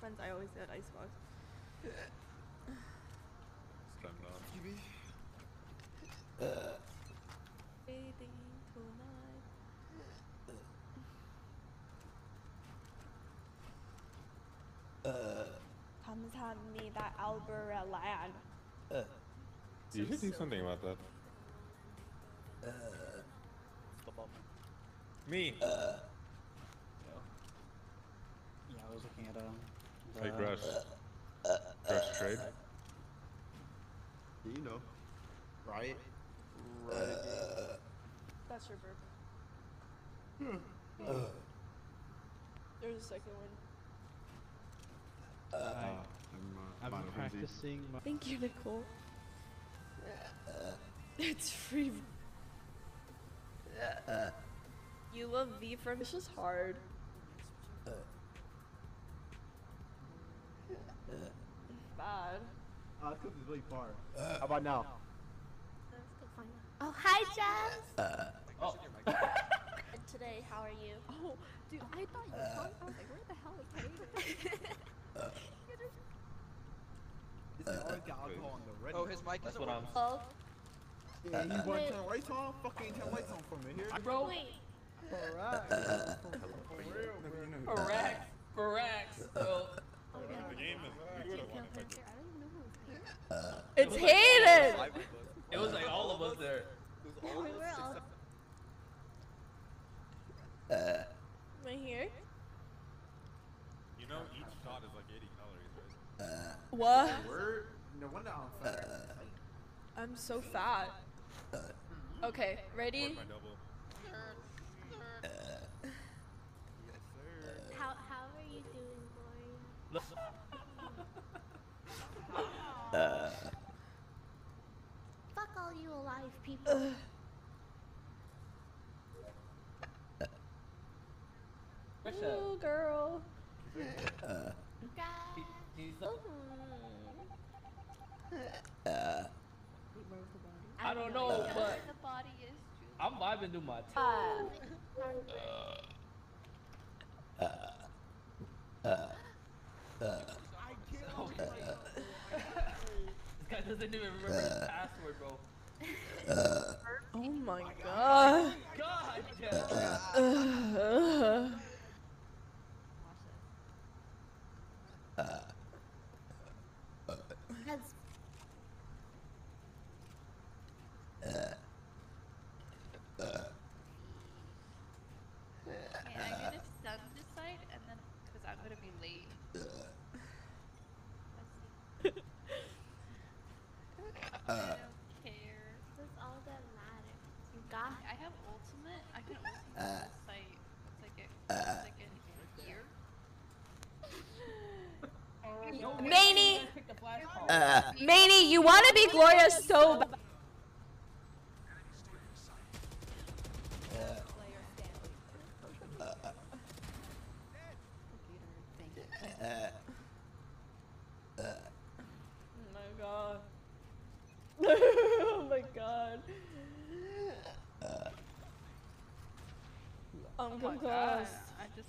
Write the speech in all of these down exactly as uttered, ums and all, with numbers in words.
friends, I always get icebox. Time now. Bathing tonight. 감사합니다, Alberta land. You should do something about that. Me. Yeah, I was looking at um. Hey, Grush. Grush trade. You know, right? Right. That's your burp. There's a second one. I, Uh, I'm, uh, I've been practicing. My Thank you, Nicole. It's free. You love V from. This is hard. Bad. Uh, it's because it's really far. How about now? Oh, hi, Jess. oh. And today, how are you? Oh, dude, I thought you were talking. I was like, where the hell is Hayden? It's always got alcohol on the ready. Oh, his mic That's isn't what I'm. Oh, Yeah, you want Wait. to turn lights on? Fucking turn lights on for me here. Bro. wait. Alright. Correct. Correct. So. The game is good. It's Hayden. It was like all of us there. We were all. Right here. You know, each shot is like eighty calories, right? What? Word? No wonder I'm fat. I'm so fat. Okay, ready? Where's my double? How how are you doing, Gloria? Fuck all you alive people. Ooh, girl. Guys. He's I don't know, know but the body is true. I'm vibing to my. T Uh, This guy doesn't even remember his password, bro. oh my god. God damn. Uh, Has Okay, I'm gonna stun this side and then because I'm gonna be late. Let's see. I don't care. that's all that matters. You got I have ultimate. I can ultimate this site once I get once I get here. Maney, Maney, you want to be Gloria so bad. Oh my god. Oh my god. I'm Oh my god! concussed. I just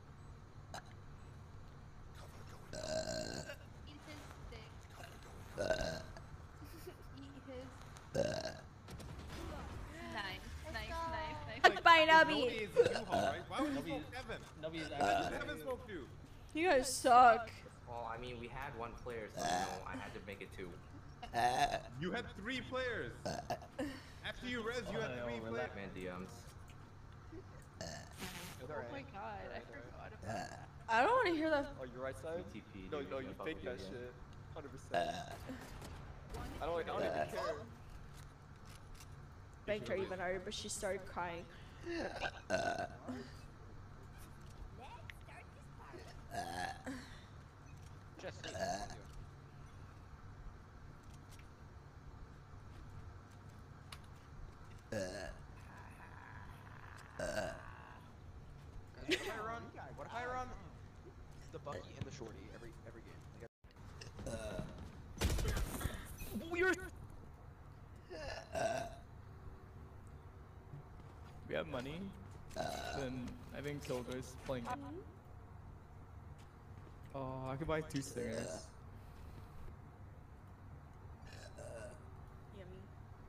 eat his dick. Eat his. Nice, nice, nice, nice. Fuck by Nobody Nubby. is in U-Haul, right? Why would you smoke Kevin? Nobody's Why would actually. Kevin smoke you? You guys suck. Well, I mean, we had one player, so you know, I had to make it two. You had three players. After you res, you had Oh, three no, players. Black man D Ms. Oh my god! I forgot about that. I don't want to hear that. Oh, your right side? T P. No, no, you faked that shit. one hundred percent. I don't, I don't even care. Begged her even harder, but she started crying. Jesse. What if I run? What if I run the Bucky and the Shorty every every game? Like, Weird. We have money. Then I think Kilgo's playing. Oh, I could buy two stingers. Yummy.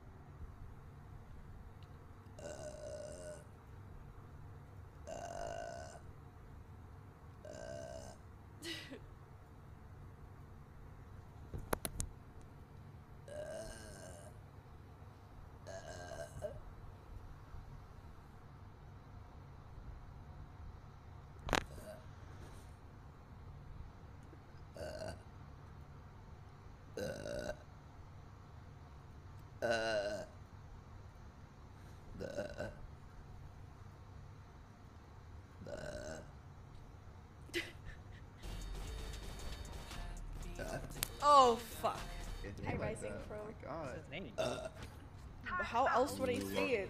Oh fuck. Hi Rising Pro. God. How else would I say it?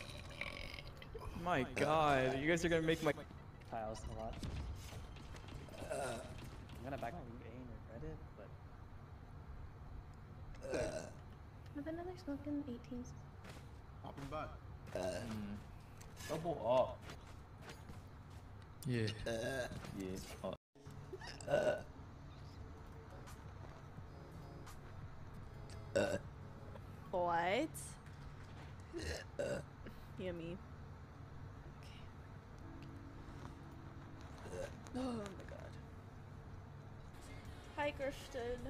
My god, you guys are gonna make my Tiles a lot. I'm gonna back my aim or Reddit, but Have another smoking eighteens. Popping butt. Double up. Yeah. Yeah. Oh. What? Yummy. Okay. Oh my god. Hi Christian.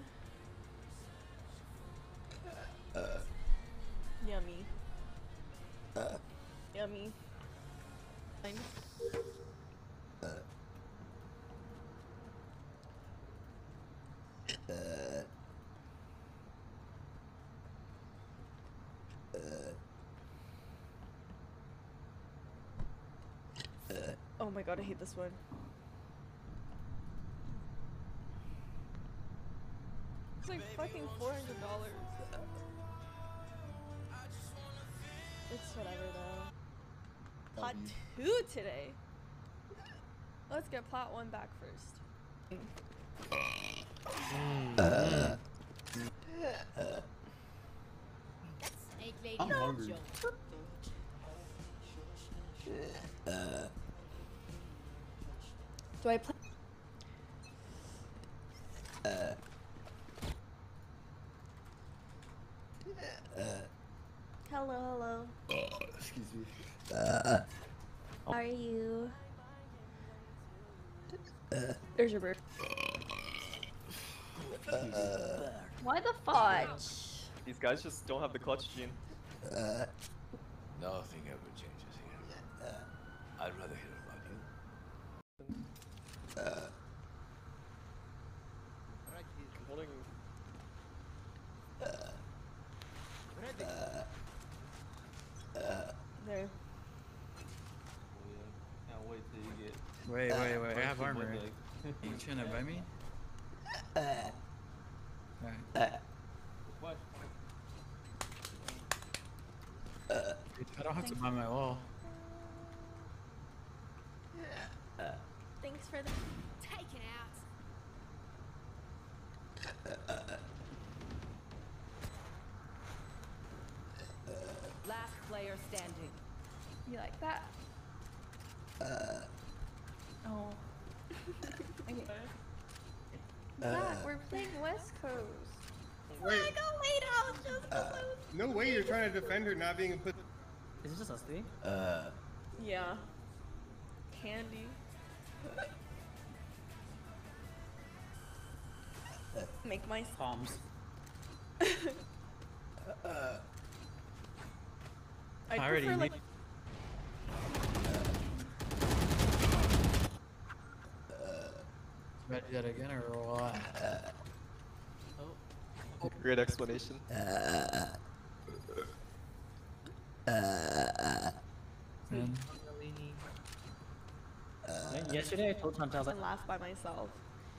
Yummy. Yummy. Fine. Oh my god, I hate this one. It's like fucking four hundred dollars. It's whatever though. Plot two today. Let's get plot one back first. I'm hungry. Do I play? Hello, hello. Excuse me. How are you? There's your bird. Why the fudge? These guys just don't have the clutch gene. Nothing ever changes here. I'd rather hear about you. Holding. There. Can't wait till you get. Wait, wait, wait, I have Bursted armor. with You trying to buy me? Alright. What? I don't have to buy my wall. Thanks for the Take it out. Last player standing. You like that? Oh. Okay. Zach, we're playing West Coast. Wait. I go late out just uh, No way you're trying to defend her not being put. is it just us three? Yeah. Candy. Make my Palms. I I already prefer like need- Ready that again or what? Great explanation. Man. Yeah, yesterday I told Chantal, I was like, and laugh by myself.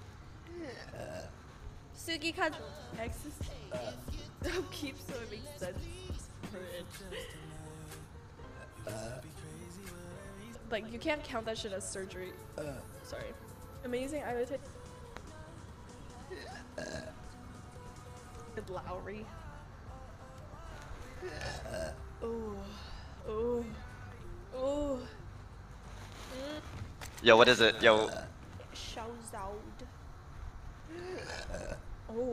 Sugi cut X's upkeep so it makes sense. Like you can't count that shit as surgery. Sorry. Amazing. I would take Good Lowry. Oh. Oh. Oh. Yo, what is it? Yo. Shouzoud. Oh.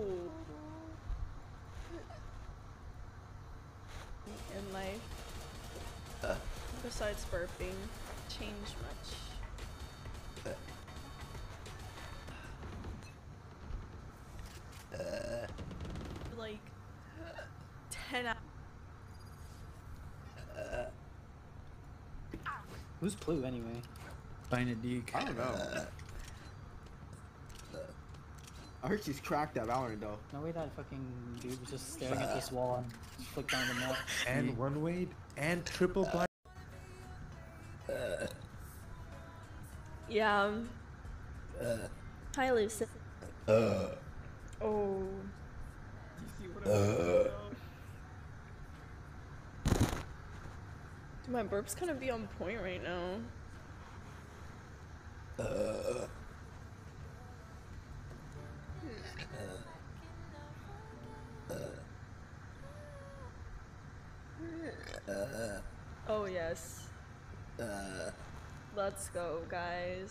In life, Uh, besides burping, change much. uh, Like ten hours. uh, Who's Clue anyway? Find a deke. I don't know. I heard she's cracked at Valorant though. No way that fucking dude was just staring at this wall and just flicked down the map. And one way and triple blind. uh, Yeah. Um, uh, Hi, Lucy. uh, oh. uh, Dude, my burp's kind of be on point right now. uh, uh, Oh yes. uh, Let's go, guys.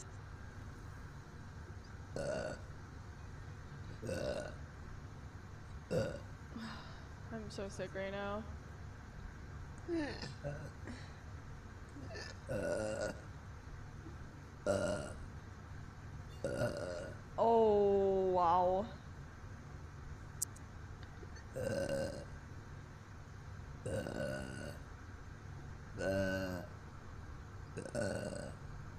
uh, uh, uh, I'm so sick right now. uh, uh, uh, Oh wow. uh, uh, uh, uh,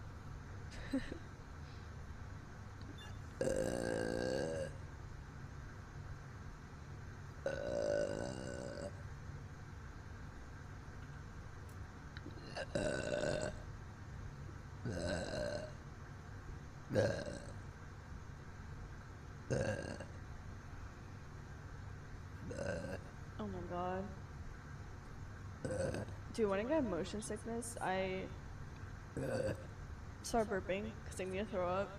Oh my god. Dude, when I get motion sickness, I start burping because I'm gonna throw up.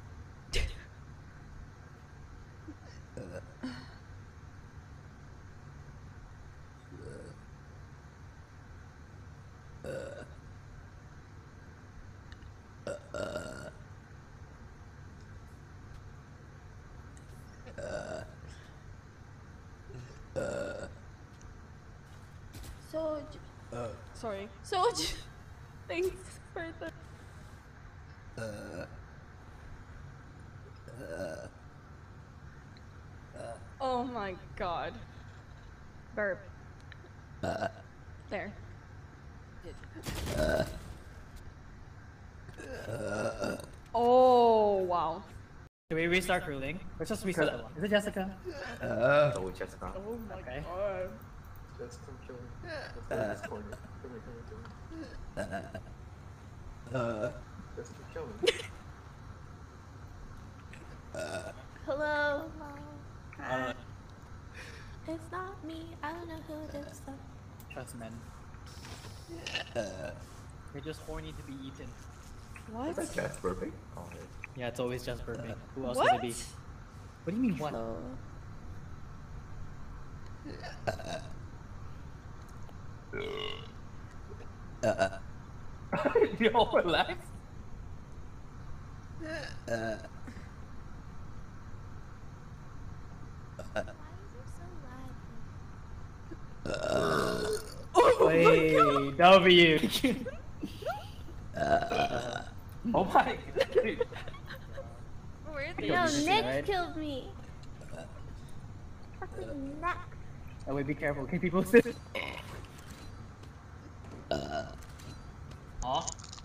So, uh, Sorry. So, thanks for the. uh, uh, Oh my god. Burp. uh, There. uh, Oh wow. Should we restart ruling? Let's just restart the one. Is it Jessica? uh, So Jessica. Oh my Okay. god. Just come kill me. Let's Uh. go in this corner. Come here, come here, come here. uh, Just come kill me. uh, hello. Hi. Uh, It's not me. I don't know who it is. So. trust men. uh, They're just horny to be eaten. What? Is that Jess burping? Oh, Yeah, it's always just burping. Who else What? would it be? What do you mean what? So, uh, Yo, relax. uh, why is it so loud? Wait, W. uh, Oh my god. Where the- Yo, Interesting, Nick right? killed me. Fucking Nick. Oh wait, be careful. Okay, people sit. uh, Aw.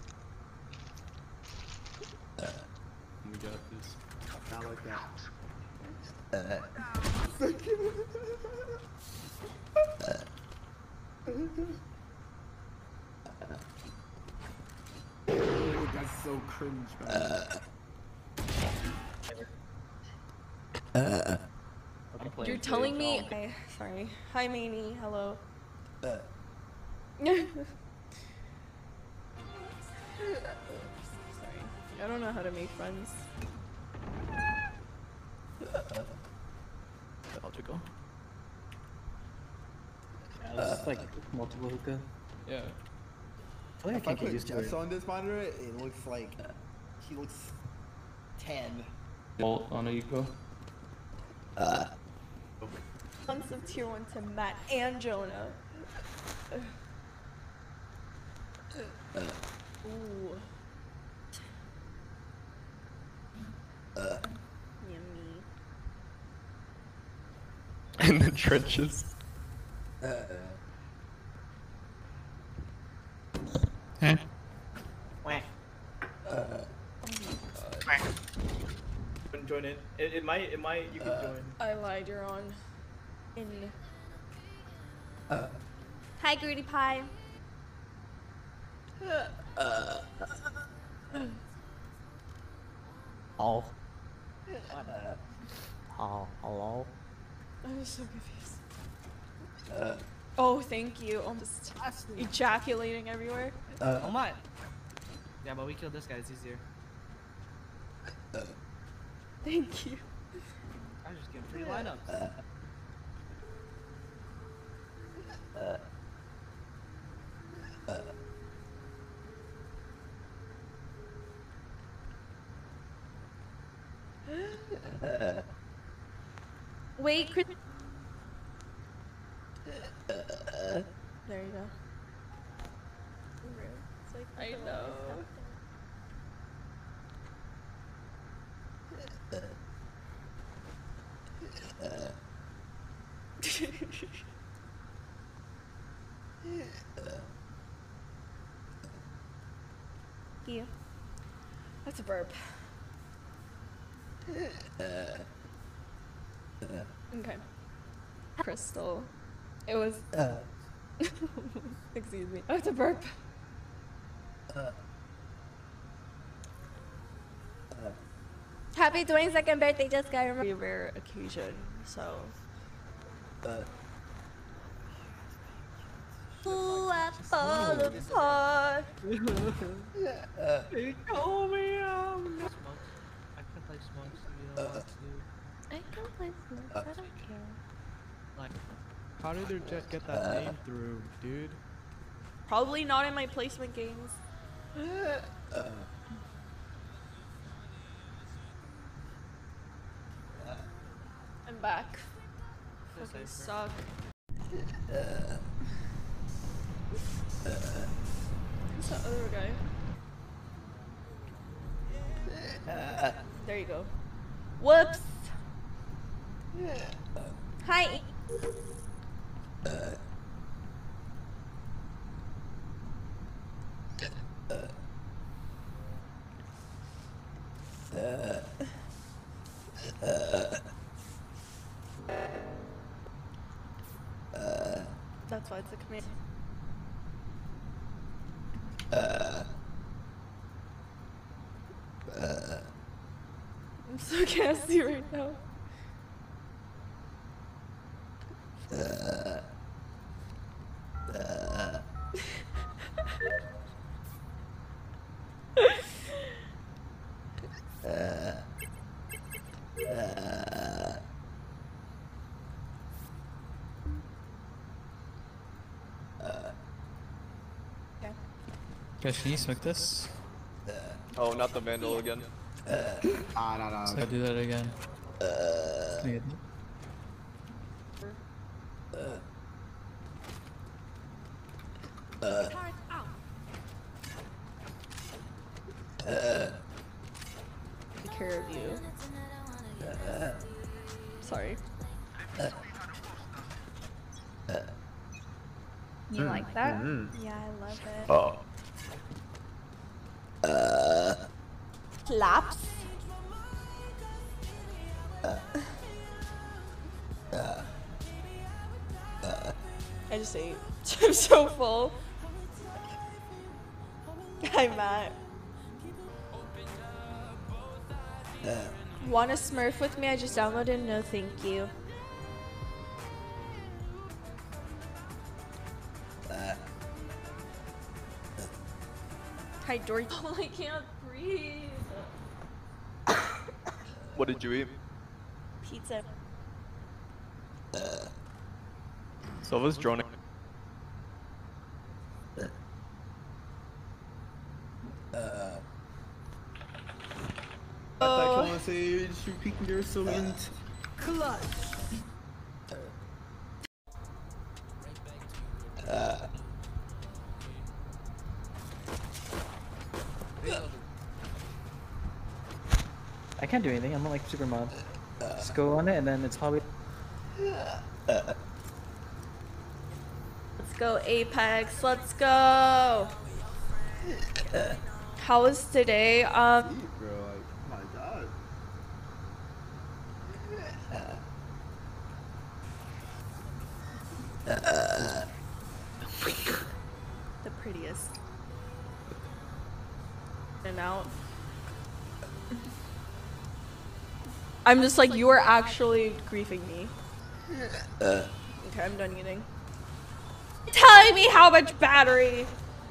You got this. Not like that. uh, Oh, that's so cringe, man. uh, I'm playing You're telling me. Dog. Okay, sorry. Hi, Manny. Hello. uh, Sorry. I don't know how to make friends. Logical. Yeah, it's just like multiple hookah. Yeah. I feel like I If I can't get put used to Jess it. on this monitor, it looks like he looks ten. Bolt on a eco. uh, Months of tier one to Matt and Jonah. Ooh. Yummy. In the trenches. Eh? Whack. Couldn't join it. It, it might, it might, you can join. I lied, you're on. In. Hi, Greedy Pie. Oh. Oh, hello? I'm so confused. Oh, thank you. I'm just ejaculating everywhere. Oh my. Yeah, but we killed this guy, it's easier. Thank you. I was just getting free lineups. Wait, Chris. There you go. It's like, I know. You. That's a burp. Okay. Crystal. It was. Excuse me. Oh, it's a burp. Happy twenty-second birthday, Jessica. I remember. Very rare occasion, so. Ooh, I fall apart. They call me out. Smokes. I can play smokes if you don't want to. I can play smokes. I don't care. Like, How did their jet get that name through, dude? Probably not in my placement games. I'm back. Fucking suck. Who's that other guy? There you go. Whoops. Hi. That's why it's a command. I'm so gassy right now. Guys, can you smoke this? Oh, not the vandal again. Ah, no, no. So I do that again. Can I get Take care of you. Sorry. You like that? Mm-hmm. Yeah, I love it. Oh. Claps. I just ate. I'm so full. Hi, Matt. Want to smurf with me? I just downloaded. No, thank you. Hi, Dory. Oh, I can't breathe. What did you eat? Pizza. Silva's droning. At that conversation, you peeking your salute. Clutch. can't do anything. I'm not like super mod. Just go on it, and then it's probably. Let's go Apex. Let's go. How was today? Um. Bro, like, oh my god. The prettiest. And out. I'm just like, you are actually griefing me. Okay, I'm done eating. Telling me how much battery.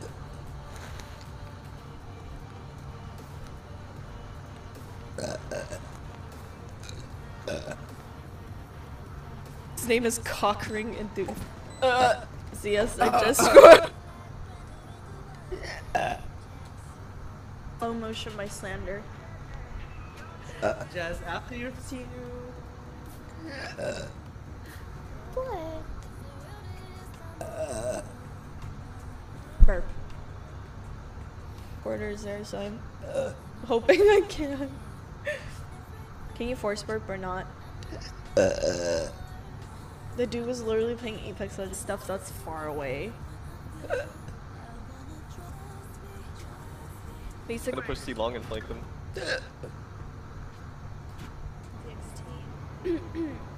His name is Cockring Enthusiast. Uh, C S I Discord. Slow motion my slander. Jazz, after your See you. What? Burp. Orders there, so I'm uh, hoping I can. Can you force burp or not? The dude was literally playing Apex Legends stuff that's far away. I'm Basically. gonna push C long and flank them. T X T.